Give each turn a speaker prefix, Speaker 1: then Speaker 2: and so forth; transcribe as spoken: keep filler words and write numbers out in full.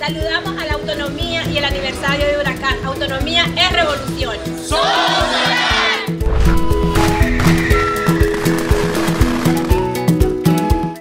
Speaker 1: Saludamos a la autonomía y el aniversario de Huracán. Autonomía es revolución.
Speaker 2: ¡Somos!